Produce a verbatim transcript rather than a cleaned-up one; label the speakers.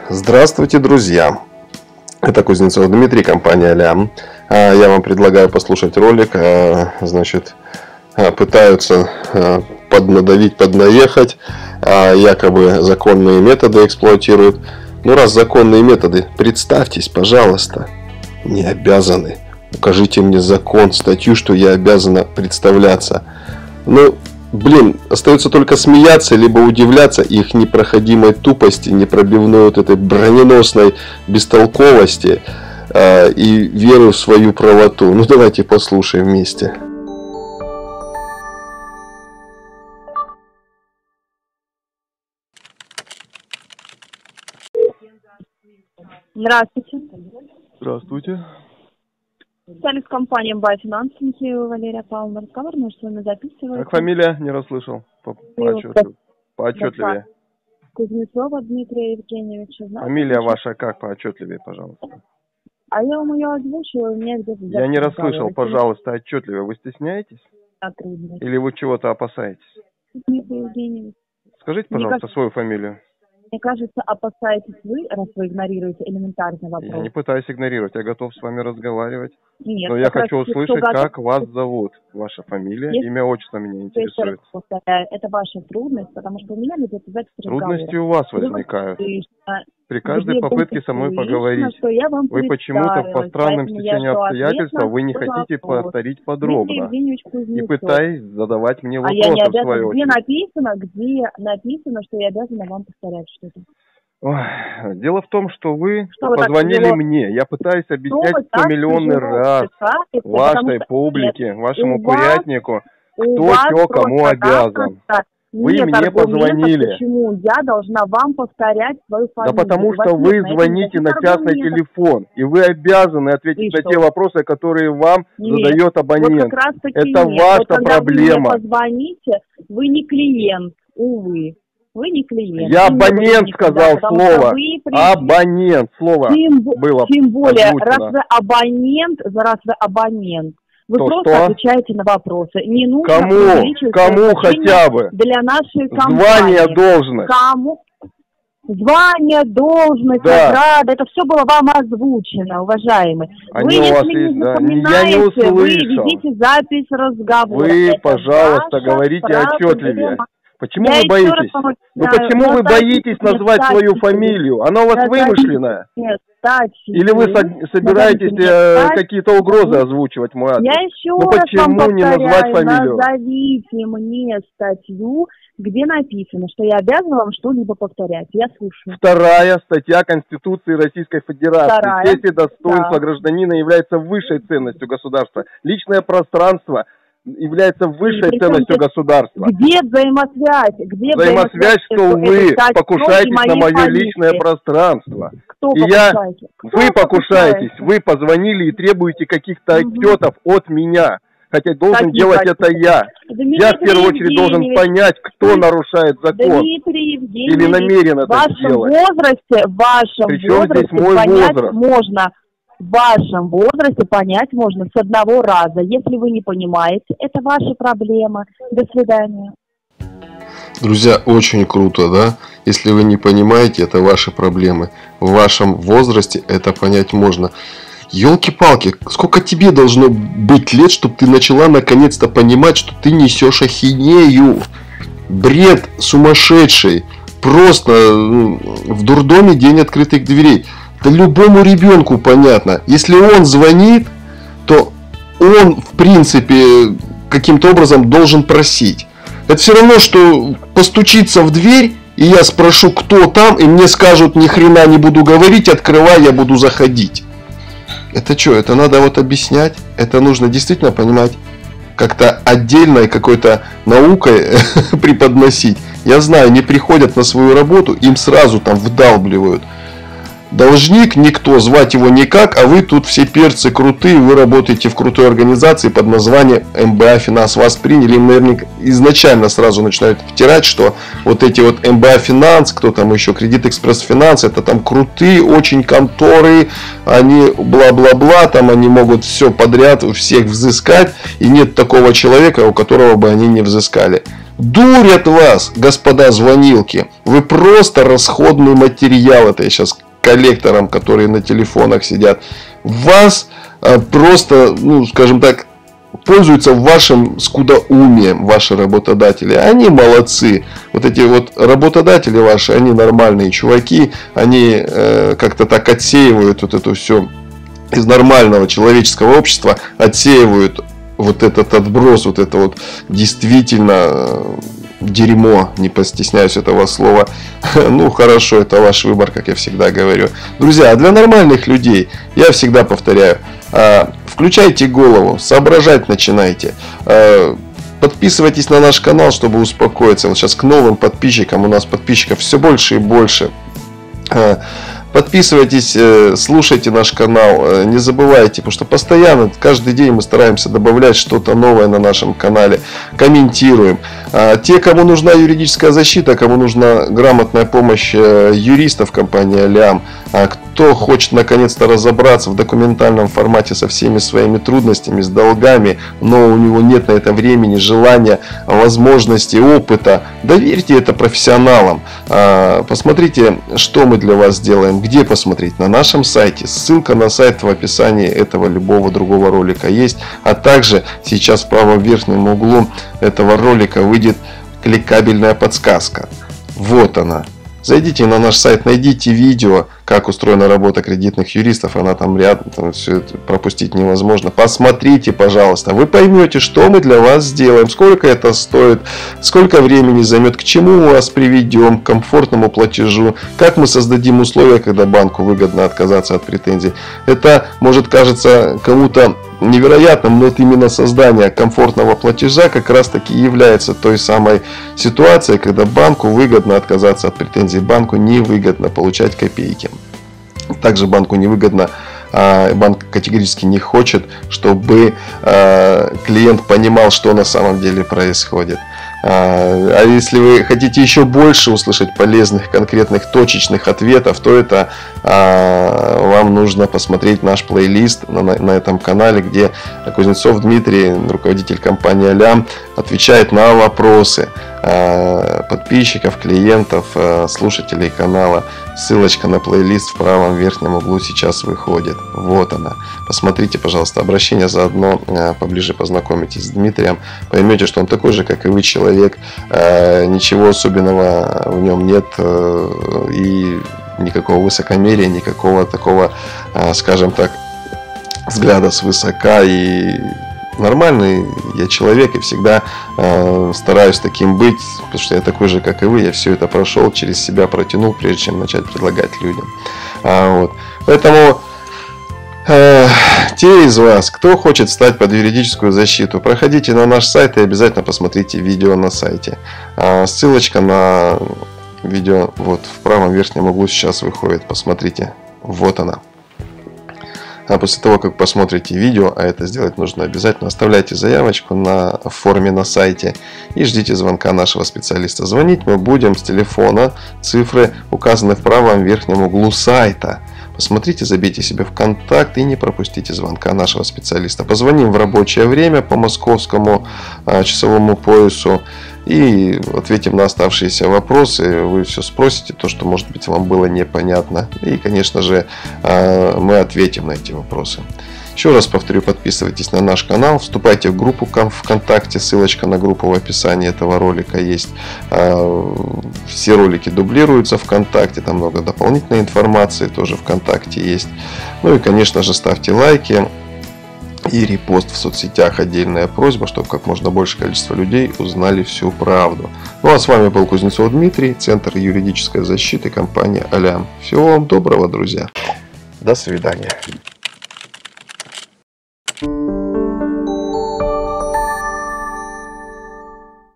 Speaker 1: Здравствуйте, друзья! Это Кузнецов Дмитрий, компания Алям. Я вам предлагаю послушать ролик. Значит, пытаются поднадавить, поднаехать, якобы законные методы эксплуатируют. Ну, раз законные методы, представьтесь, пожалуйста. Не обязаны. Укажите мне закон, статью, что я обязана представляться. Ну, блин, остается только смеяться, либо удивляться их непроходимой тупости, непробивной вот этой броненосной бестолковости э, и веры в свою правоту. Ну, давайте послушаем вместе.
Speaker 2: Здравствуйте.
Speaker 3: Здравствуйте.
Speaker 2: Специалист компании «Байфинанс», Михеева Валерия Павловна. Разговор может с вами записывать.
Speaker 3: Как фамилия? Не расслышал. По, по отчетливее. Поотчетливее.
Speaker 2: Кузнецова Дмитрия Евгеньевича. Знаете,
Speaker 3: фамилия ваша как? Поотчетливее, пожалуйста.
Speaker 2: А я вам ее озвучила, мне где-то...
Speaker 3: Я не расслышал, пожалуйста, отчетливее. Вы стесняетесь?
Speaker 2: Трудно.
Speaker 3: Или вы чего-то опасаетесь?
Speaker 2: Дмитрий Евгеньевич.
Speaker 3: Скажите, пожалуйста,
Speaker 2: кажется...
Speaker 3: свою фамилию.
Speaker 2: Мне кажется, опасаетесь вы, раз вы игнорируете элементарный вопрос.
Speaker 3: Я не пытаюсь игнорировать, я готов с вами разговаривать.
Speaker 2: Нет,
Speaker 3: но я хочу услышать, как вас зовут. Ваша фамилия, Есть... имя, отчество меня интересует.
Speaker 2: Повторяю, это ваша трудность, потому что у меня ведет запись разговора.
Speaker 3: Трудности у вас возникают. При каждой Где попытке со мной поговорить, вы почему-то по странным стечению обстоятельств вы не хотите повторить подробно. И пытаетесь задавать мне вопросы,
Speaker 2: а я не
Speaker 3: в свою
Speaker 2: где
Speaker 3: очередь.
Speaker 2: написано, где написано, что я обязана вам повторять что-то?
Speaker 3: Ой, дело в том, что вы
Speaker 2: что
Speaker 3: позвонили
Speaker 2: вы
Speaker 3: мне. Я пытаюсь объяснять сто миллионный раз вашей публике, вашему курятнику, кто что кому обязан. Вы
Speaker 2: Нет
Speaker 3: мне позвонили.
Speaker 2: Почему я должна вам повторять свою фамилию?
Speaker 3: Да потому что вы звоните на частный телефон, и вы обязаны ответить на те вопросы, которые вам
Speaker 2: нет,
Speaker 3: задает абонент.
Speaker 2: Вот
Speaker 3: это
Speaker 2: нет.
Speaker 3: ваша
Speaker 2: вот
Speaker 3: проблема.
Speaker 2: Вы мне позвоните, вы не клиент, увы. Вы не клиент.
Speaker 3: Я абонент сказал никогда, слово. Абонент слово
Speaker 2: тем,
Speaker 3: было
Speaker 2: Тем более,
Speaker 3: озвучено.
Speaker 2: раз вы абонент, раз вы абонент, вы
Speaker 3: То
Speaker 2: просто
Speaker 3: что?
Speaker 2: отвечаете на вопросы. Не нужно
Speaker 3: Кому? Кому хотя бы?
Speaker 2: Для нашей компании.
Speaker 3: Звание, должность.
Speaker 2: Кому? Звание, должность,
Speaker 3: да.
Speaker 2: награда. Это все было вам озвучено, уважаемый.
Speaker 3: Они
Speaker 2: вы,
Speaker 3: у вас
Speaker 2: если
Speaker 3: есть,
Speaker 2: не
Speaker 3: да?
Speaker 2: запоминаете,
Speaker 3: Я не услышал.
Speaker 2: вы ведите запись разговора.
Speaker 3: Вы,
Speaker 2: Это
Speaker 3: пожалуйста, говорите
Speaker 2: проблема.
Speaker 3: отчетливее. Почему
Speaker 2: Я
Speaker 3: вы боитесь? Ну почему вы боитесь назвать свою фамилию? Она у вас вымышленная?
Speaker 2: Нет, кстати.
Speaker 3: Или вы со- собираетесь э, какие-то угрозы озвучивать мой адрес?
Speaker 2: Я еще
Speaker 3: ну
Speaker 2: раз
Speaker 3: почему
Speaker 2: вам повторяю,
Speaker 3: не назвать фамилию?
Speaker 2: Назовите мне статью, где написано, что я обязана вам что-либо повторять. Я слушаю.
Speaker 3: Вторая статья Конституции Российской Федерации.
Speaker 2: Вторая.
Speaker 3: Честь и достоинство
Speaker 2: да.
Speaker 3: гражданина является высшей ценностью государства. Личное пространство является высшей
Speaker 2: и
Speaker 3: ценностью государства.
Speaker 2: Где взаимосвязь? Где
Speaker 3: взаимосвязь, что вы покушаетесь на мое позиции. личное пространство.
Speaker 2: Кто
Speaker 3: и я,
Speaker 2: Кто
Speaker 3: вы покушаетесь, вы позвонили и требуете каких-то угу. отчетов от меня. Хотя должен
Speaker 2: Какие
Speaker 3: делать
Speaker 2: отчеты?
Speaker 3: это я.
Speaker 2: Дмитрий
Speaker 3: я в первую очередь должен понять, кто нарушает закон. Или намерен это
Speaker 2: в
Speaker 3: сделать.
Speaker 2: Возрасте, в вашем
Speaker 3: Причем
Speaker 2: возрасте
Speaker 3: здесь мой
Speaker 2: понять
Speaker 3: возраст?
Speaker 2: можно. В вашем возрасте понять можно с одного раза. Если вы не понимаете, это ваша проблема. До свидания.
Speaker 1: Друзья, очень круто, да? Если вы не понимаете, это ваши проблемы. В вашем возрасте это понять можно. Ёлки-палки, сколько тебе должно быть лет, чтобы ты начала наконец-то понимать, что ты несешь ахинею? Бред сумасшедший. Просто в дурдоме день открытых дверей. Да любому ребенку понятно. Если он звонит, то он, в принципе, каким-то образом должен просить. Это все равно, что постучиться в дверь, и я спрошу, кто там, и мне скажут, ни хрена не буду говорить, открывай, я буду заходить. Это что, это надо вот объяснять? Это нужно действительно понимать, как-то отдельной какой-то наукой преподносить. Я знаю, не приходят на свою работу, им сразу там вдалбливают. Должник никто, звать его никак, а вы тут все перцы крутые, вы работаете в крутой организации под названием эм бэ а Финанс. Вас приняли, им, наверное, изначально сразу начинают втирать, что вот эти вот эм бэ а Финанс, кто там еще, Кредит Экспресс Финанс, это там крутые очень конторы, они бла-бла-бла, там они могут все подряд у всех взыскать, и нет такого человека, у которого бы они не взыскали. Дурят вас, господа звонилки. Вы просто расходный материал. Это я сейчас коллекторам, которые на телефонах сидят. Вас а, просто, ну, скажем так, пользуются вашим скудоумием ваши работодатели. Они молодцы. Вот эти вот работодатели ваши, они нормальные чуваки. Они э, как-то так отсеивают вот это все из нормального человеческого общества. Отсеивают вот этот отброс, вот это вот действительно дерьмо, не постесняюсь этого слова. Ну хорошо, это ваш выбор, как я всегда говорю. Друзья, а для нормальных людей, я всегда повторяю, включайте голову, соображать начинайте. Подписывайтесь на наш канал, чтобы успокоиться. Вот сейчас к новым подписчикам, у нас подписчиков все больше и больше. Подписывайтесь, слушайте наш канал, не забывайте, потому что постоянно, каждый день мы стараемся добавлять что-то новое на нашем канале, комментируем. Те, кому нужна юридическая защита, кому нужна грамотная помощь юристов компании Алиам, кто хочет наконец-то разобраться в документальном формате со всеми своими трудностями, с долгами, но у него нет на это времени, желания, возможности, опыта, доверьте это профессионалам. Посмотрите, что мы для вас делаем. Где посмотреть? На нашем сайте. Ссылка на сайт в описании этого любого другого ролика есть. А также сейчас в правом верхнем углу этого ролика выйдет кликабельная подсказка. Вот она. Зайдите на наш сайт, найдите видео, как устроена работа кредитных юристов. Она там рядом, там все это пропустить невозможно. Посмотрите, пожалуйста. Вы поймете, что мы для вас сделаем, сколько это стоит, сколько времени займет, к чему мы вас приведем, к комфортному платежу, как мы создадим условия, когда банку выгодно отказаться от претензий. Это может кажется кому-то невероятным, но вот именно создание комфортного платежа как раз таки является той самой ситуацией, когда банку выгодно отказаться от претензий, банку невыгодно получать копейки. Также банку невыгодно, банк категорически не хочет, чтобы клиент понимал, что на самом деле происходит. А если вы хотите еще больше услышать полезных, конкретных, точечных ответов, то это а, вам нужно посмотреть наш плейлист на, на этом канале, где Кузнецов Дмитрий, руководитель компании Алиам, отвечает на вопросы а, подписчиков, клиентов, а, слушателей канала. Ссылочка на плейлист в правом верхнем углу сейчас выходит. Вот она. Посмотрите, пожалуйста, обращение, заодно а, поближе познакомитесь с Дмитрием. Поймете, что он такой же, как и вы, человек. Ничего особенного в нем нет, и никакого высокомерия, никакого такого, скажем так, взгляда свысока. И нормальный я человек, и всегда стараюсь таким быть, потому что я такой же, как и вы. Я все это прошел, через себя протянул, прежде чем начать предлагать людям. Вот. Поэтому те из вас, кто хочет встать под юридическую защиту, проходите на наш сайт и обязательно посмотрите видео на сайте. Ссылочка на видео вот в правом верхнем углу сейчас выходит. Посмотрите. Вот она. А после того, как посмотрите видео, а это сделать нужно обязательно, оставляйте заявочку на форме на сайте и ждите звонка нашего специалиста. Звонить мы будем с телефона. Цифры указаны в правом верхнем углу сайта. Посмотрите, забейте себе в контакт и не пропустите звонка нашего специалиста. Позвоним в рабочее время по московскому а, часовому поясу и ответим на оставшиеся вопросы. Вы все спросите, то, что, может быть, вам было непонятно. И, конечно же, а, мы ответим на эти вопросы. Еще раз повторю, подписывайтесь на наш канал, вступайте в группу ВКонтакте, ссылочка на группу в описании этого ролика есть. Все ролики дублируются ВКонтакте, там много дополнительной информации тоже ВКонтакте есть. Ну и, конечно же, ставьте лайки и репост в соцсетях. Отдельная просьба, чтобы как можно больше количество людей узнали всю правду. Ну а с вами был Кузнецов Дмитрий, Центр юридической защиты, компания Алиам. Всего вам доброго, друзья. До свидания.